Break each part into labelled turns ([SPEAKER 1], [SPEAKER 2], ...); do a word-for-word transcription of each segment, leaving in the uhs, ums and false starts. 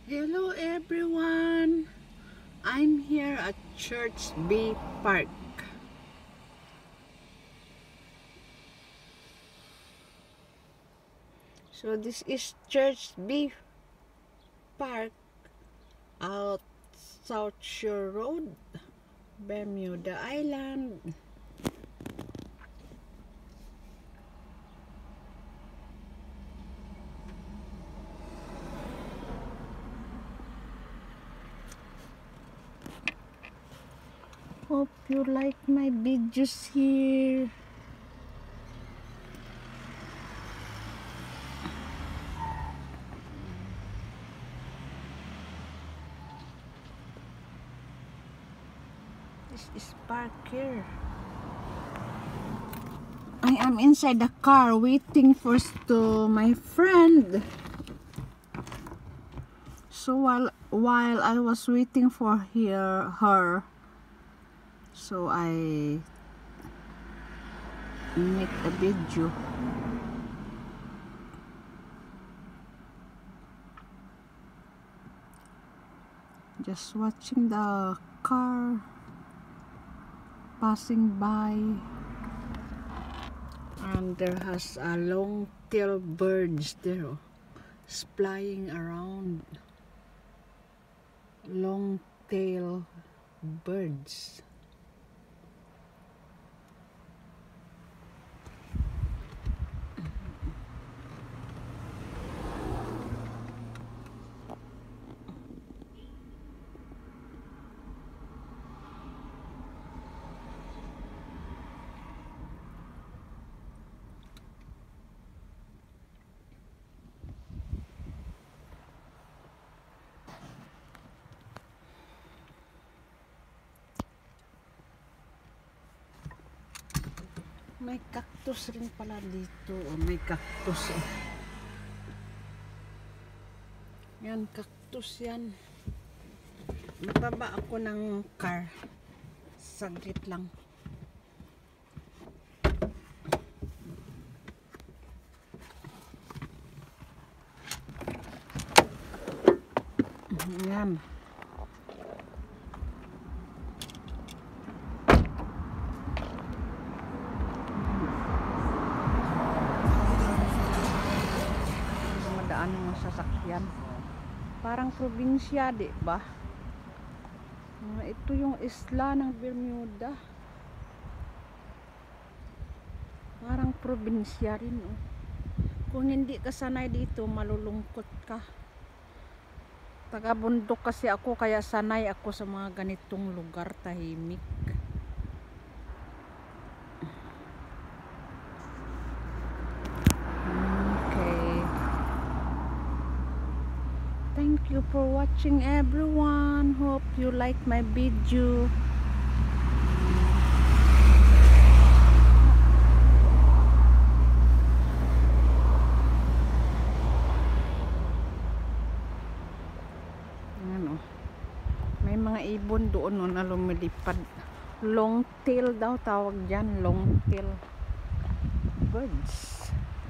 [SPEAKER 1] Hello everyone! I'm here at Church Bay Park. So this is Church Bay Park out South Shore Road, Bermuda Island. Hope you like my videos here. This is park here. I am inside the car waiting for to my friend. So while while I was waiting for her, her so I make a video. Just watching the car passing by, and there has a long-tailed birds there, flying around. Long-tailed birds. May cactus rin pala dito. Oh, may cactus. Eh. Yan, cactus yan. Mababa ako ng car. Saglit lang. Yan. Ano sasakyan, parang probinsya, di ba? Uh, ito yung isla ng Bermuda, parang probinsya rin. Oh. Kung hindi ka sanay dito, malulungkot ka. Taga bundok kasi ako, kaya sanay ako sa mga ganitong lugar, tahimik. Thank you for watching everyone. Hope you like my video. Ano? May mga ibon doon no, na lumilipad. Long tail daw tawag diyan, long tail birds.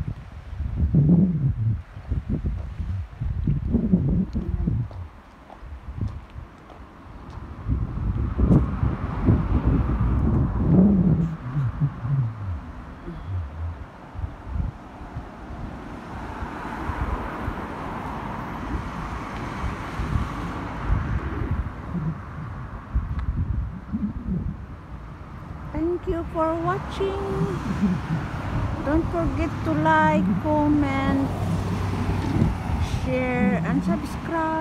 [SPEAKER 1] Thank you for watching. Don't forget to like, comment, share, and subscribe.